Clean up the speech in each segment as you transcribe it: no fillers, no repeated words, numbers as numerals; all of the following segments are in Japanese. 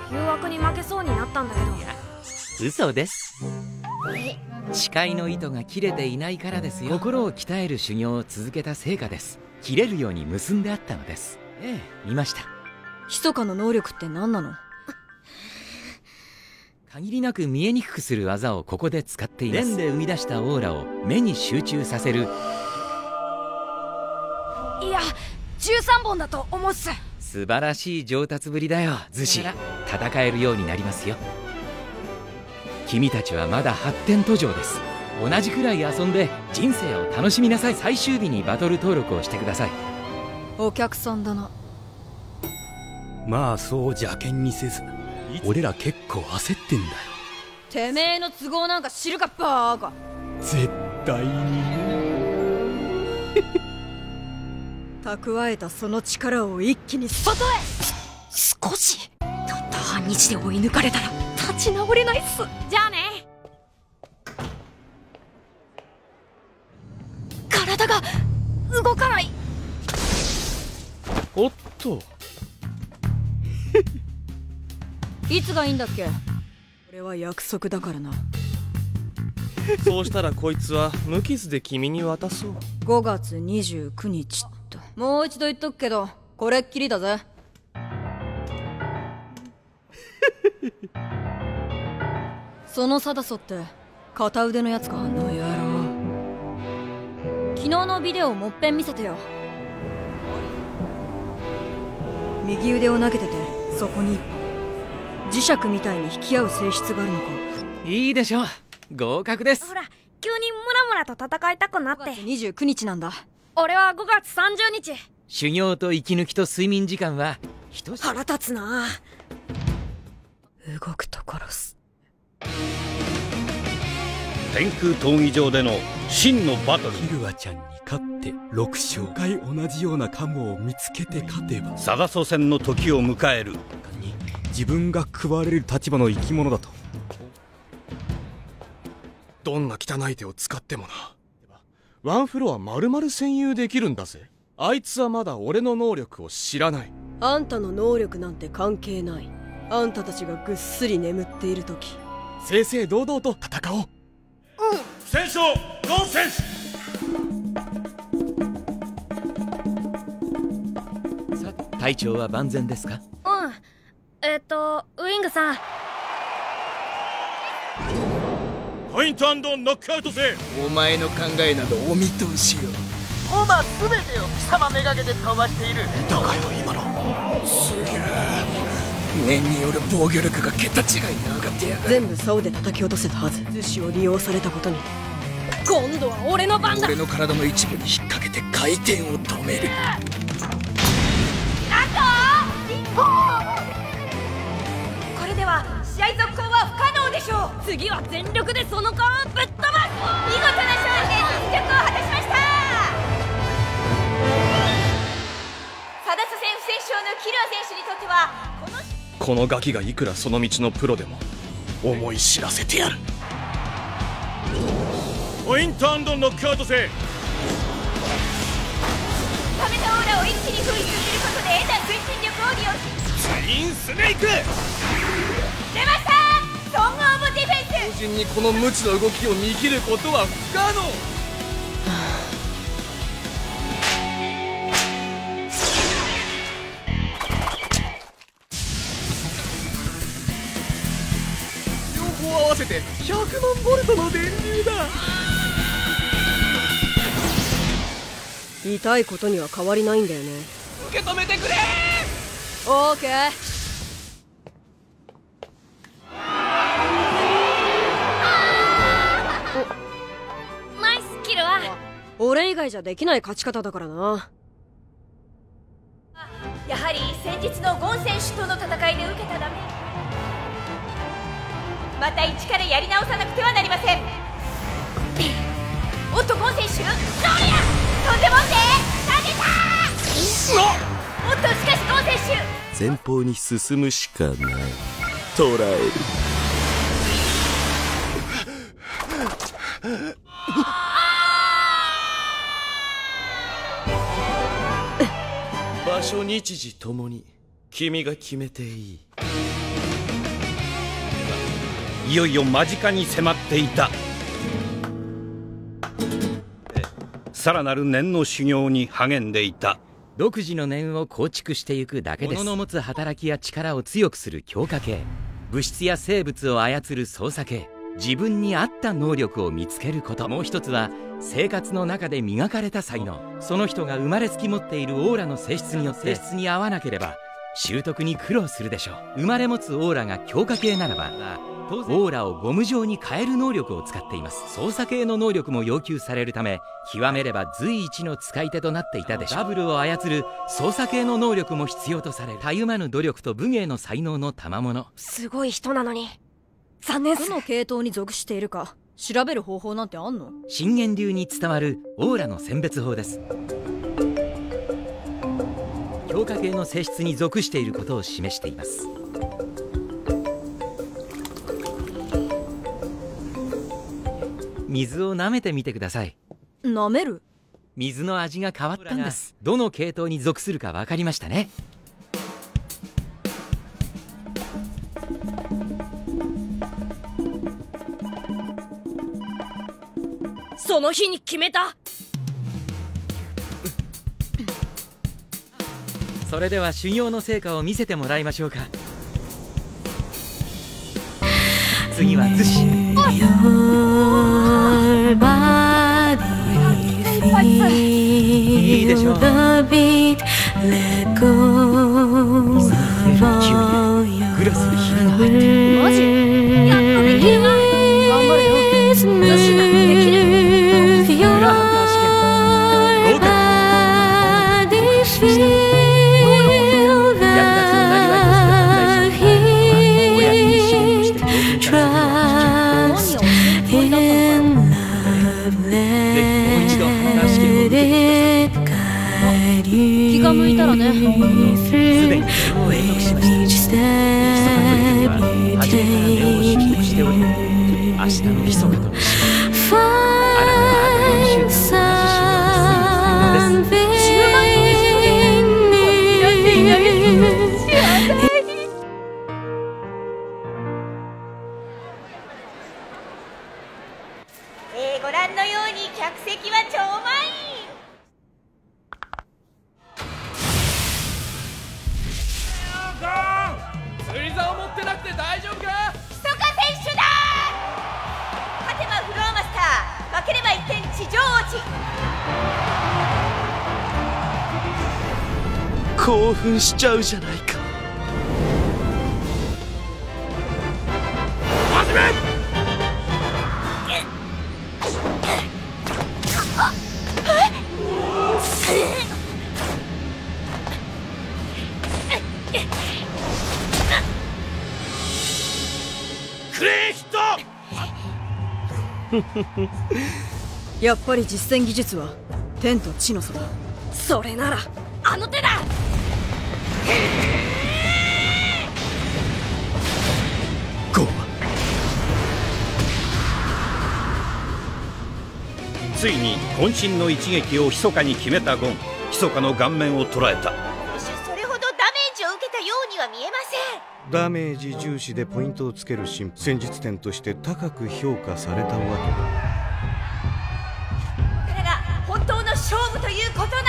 誘惑に負けそうになったんだけど。 いや、嘘です。誓いの糸が切れていないからですよ。心を鍛える修行を続けた成果です。切れるように結んであったのです。ええ、見ました。 密かな能力って何なの？ 限りなく見えにくくする技をここで使っています。蓮で生み出したオーラを目に集中させる。 いや、13本だと思うっす。 素晴らしい上達ぶりだよ、ズシ。戦えるようになりますよ。君たちはまだ発展途上です。同じくらい遊んで人生を楽しみなさい。最終日にバトル登録をしてください。 お客さんだな。 まあそう邪険にせず、俺ら結構焦ってんだよ。 てめえの都合なんか知るかバーカ。 絶対にね。 蓄えたその力を一気に外へ。 少し。たった半日で追い抜かれたら立ち直れないっす。じゃあね。体が動かない。 おっと。 いつがいいんだっけ？これは約束だからな。 そうしたらこいつは無傷で君に渡そう。 5月29日って。もう一度言っとくけど、これっきりだぜ。そのサダソって片腕のやつか？あの野郎。昨日のビデオもっぺん見せてよ。右腕を投げてて、そこに磁石みたいに引き合う性質があるのか。 いいでしょう。合格です。 ほら、急にムラムラと戦いたくなって。 5月29日なんだ。 俺は5月30日。 修行と息抜きと睡眠時間は腹立つな。 動くと殺す。 天空闘技場での真のバトル。 キルアちゃんに勝って6勝。回同じようなカモを見つけて勝てばサダソ戦の時を迎える。 自分が食われる立場の生き物だと。 どんな汚い手を使ってもな。ワンフロア丸々占有できるんだぜ。あいつはまだ俺の能力を知らない。 あんたの能力なんて関係ない。あんたたちがぐっすり眠っている時、 正々堂々と戦おう。 戦争ノンセンス。 さあ、隊長は万全ですか？ ウイングさん。 ポイント&ノックアウトせ。 お前の考えなどお見通しよ。 コマ全てを貴様めがけてかわしている。 だがよ今の。すげえ。念による防御力が桁違いに上がってやがる。 全部竿で叩き落とせたはず。寿司を利用されたことに。 今度は俺の番だ。 俺の体の一部に引っ掛けて回転を止める。 これでは試合続行は不可能でしょう。次は全力でその顔をぶっ飛ばす。見事な勝利で実力を果たしました。サダソ戦不戦勝のキルア選手にとってはこのガキがいくらその道のプロでも思い知らせてやる。 ポイント&ノックアウトせ。 溜めたオーラを一気に封印することで得た推進力を利用し、 ツインスネーク。 出ました、ソングオブディフェンス。 同時にこの無知の動きを握ることは不可能。両方合わせて100万ボルトの電流だ。 痛いことには変わりないんだよね。 受け止めてくれ。 オーケー。 ナイスキルは俺以外じゃできない勝ち方だからな。 やはり先日のゴン選手との戦いで受けたダメ。また一からやり直さなくてはなりません。おっとゴン選手、どうやとんでもんで投げた。おっとしかしゴン選手、 前方に進むしかない。捕らえる。 場所日時ともに君が決めていい。 いよいよ間近に迫っていた。さらなる念の修行に励んでいた。 独自の念を構築していくだけです。物の持つ働きや力を強くする強化系、物質や生物を操る操作系、自分に合った能力を見つけること。もう一つは生活の中で磨かれた才能。その人が生まれつき持っているオーラの性質によって性質に合わなければ習得に苦労するでしょう。生まれ持つオーラが強化系ならば当然オーラをゴム状に変える能力を使っています。操作系の能力も要求されるため、極めれば随一の使い手となっていたでしょう。ダブルを操る操作系の能力も必要とされる。たゆまぬ努力と武芸の才能の賜物。 すごい人なのに残念。 どの系統に属しているか調べる方法なんてあんの？ 信玄流に伝わるオーラの選別法です。強化系の性質に属していることを示しています。水を舐めてみてください。 舐める？ 水の味が変わったんです。どの系統に属するか分かりましたね。 その日に決めた。 それでは修行の成果を見せてもらいましょうか。次は逗子。いいでしょう。グラスに火が入ってる。 マジ？やっとできるわ。頑張れよ。逗子だってできる。 グラハンター試験合格。 気が向いたらね。 すでに賞を獲得しました。密かというは初めから念を習得しており、明日の密かとの試験、あなたはあと4週間同じ週を過ぎる才能です。 ご覧のように客席は超満員。 釣り竿持ってなくて大丈夫か？ ひそか選手だ。勝てばフロアマスター、負ければ一点地上王子。 興奮しちゃうじゃないか。 始め。クレーンヒット。 やっぱり実戦技術は天と地の差だ。 それならあの手だ。 ゴー。 ついに渾身の一撃を密かに決めたゴン。密かの顔面を捉えた。 それほどダメージを受けたようには見えません。 ダメージ重視でポイントをつける戦術点として高く評価されたわけだ。 これが本当の勝負ということなのか。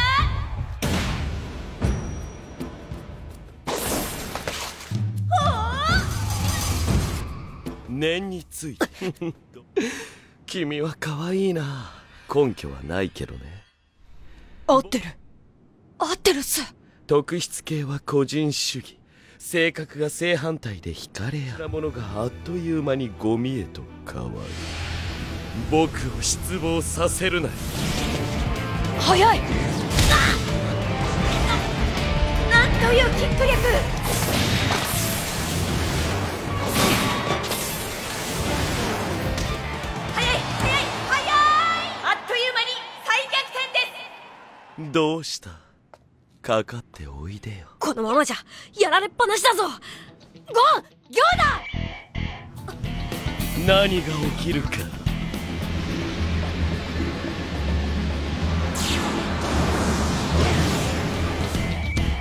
念について君は可愛いな。根拠はないけどね。 合ってるっす。 特質系は個人主義、性格が正反対で惹かれ合うなものがあっという間にゴミへと変わる。僕を失望させるな。 早い。 なんというキック力。 どうした？かかっておいでよ。 このままじゃやられっぱなしだぞ。ゴン、ギョーだ。何が起きるか。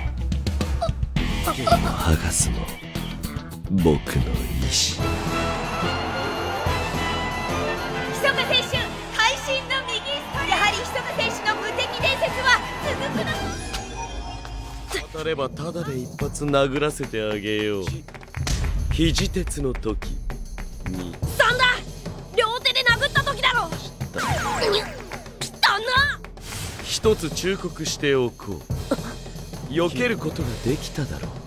弦を剥がすの僕の意志。 当たればただで一発殴らせてあげよう。肘鉄の時に 3だ。両手で殴った時だろ。きたな。 一つ忠告しておこう。避けることができただろう。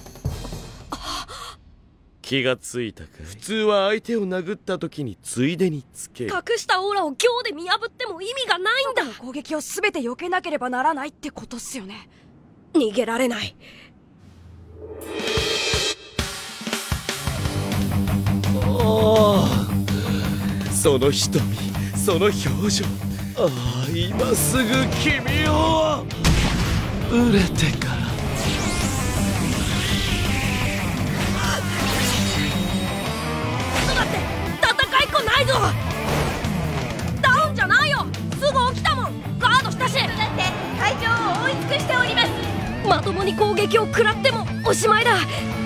気がついたかい？普通は相手を殴った時についでにつける。 隠したオーラを強で見破っても意味がないんだ。 攻撃を全て避けなければならないってことっすよね。 逃げられない。 ああ、その瞳、その表情。ああ、今すぐ君を売れてから。 戦いっこないぞ。ダウンじゃないよ。すぐ起きたもん。ガードしたし。だって会場を覆い尽くしております。まともに攻撃を食らってもおしまいだ。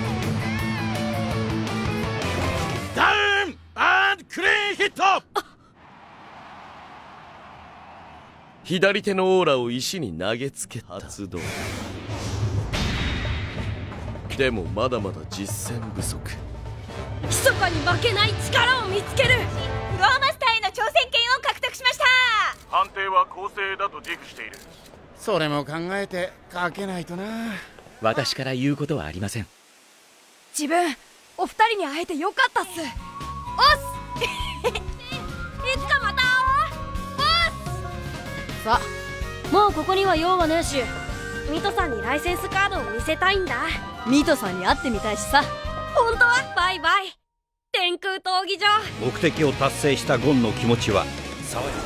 ダウンアンドクリーンヒット。 左手のオーラを石に投げつけ発動。でもまだまだ実践不足。 密かに負けない力を見つける。フロアマスターへの挑戦権を獲得しました。 判定は公正だと自負している。 それも考えてかけないとな。 私から言うことはありません。 自分お二人に会えてよかったっす。おっすいつかまたさあ、もうここには用はねえし。 ミトさんにライセンスカードを見せたいんだ。 ミトさんに会ってみたいしさ。 本当はバイバイ。天空闘技場。 目的を達成したゴンの気持ちは爽やか。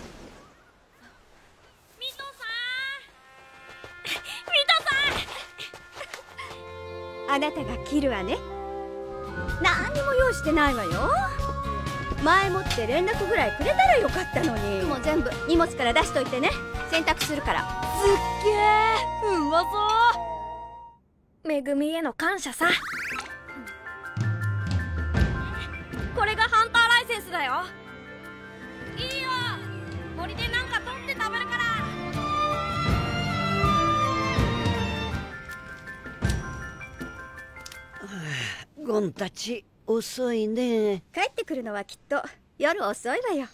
ミトさん、ミトさん。 あなたがキルアね。何にも用意してないわよ。前もって連絡ぐらいくれたらよかったのに。もう全部荷物から出しといてね。洗濯するから。 すっげえうまそう。 恵みへの感謝さ。これがハンターライセンスだよ。いいよ、森でなんか取って食べるから。 ゴンたち遅いね。 帰ってくるのはきっと夜遅いわよ。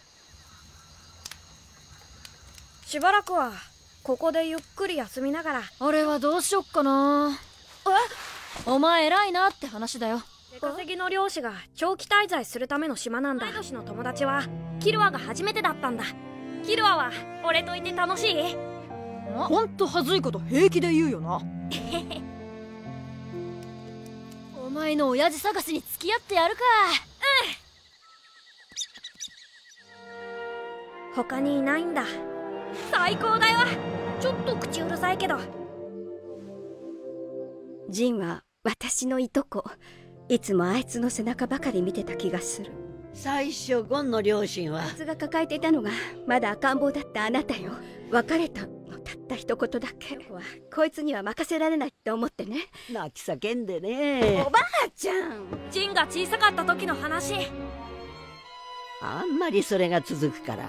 しばらくはここでゆっくり休みながら。 俺はどうしよっかな。お前偉いなって話だよ。 出稼ぎの漁師が長期滞在するための島なんだ。同い年の友達はキルアが初めてだったんだ。キルアは俺といて楽しい？ ほんとはずいこと平気で言うよな。お前の親父探しに付き合ってやるか。 他にいないんだ。最高だよ。ちょっと口うるさいけど。 ジンは私のいとこ。いつもあいつの背中ばかり見てた気がする。 最初ゴンの両親はあいつが抱えていたのがまだ赤ん坊だったあなたよ。別れたのたった一言だけ。こいつには任せられないって思ってね。 泣き叫んでね。 おばあちゃん。 ジンが小さかった時の話。 あんまりそれが続くから。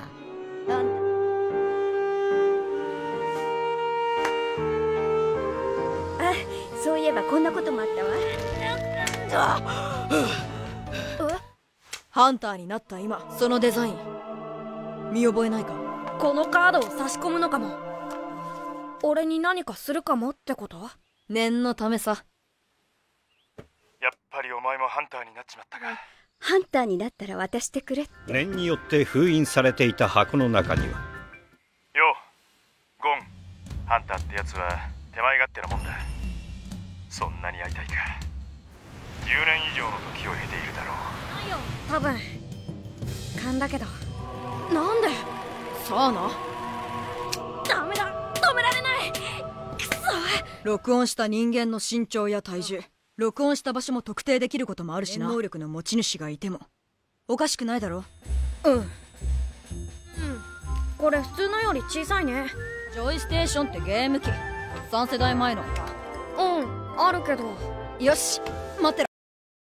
そういえばこんなこともあったわ。 ハンターになった今、そのデザイン見覚えないか？ このカードを差し込むのかも。俺に何かするかもってこと？ 念のためさ。 やっぱりお前もハンターになっちまったか。 ハンターになったら渡してくれって。 念によって封印されていた箱の中には。 ようゴン、ハンターってやつは手前勝手なもんだ。そんなに会いたいか。10年以上の時を経ているだろう。 ないよ多分。勘だけど。なんで？ さあな。 ダメだ、止められない。くそ。 録音した人間の身長や体重、録音した場所も特定できることもあるしな。能力の持ち主がいてもおかしくないだろ。 これ普通のより小さいね。 ジョイステーションってゲーム機3世代前の。 あるけど。 よし待ってろ。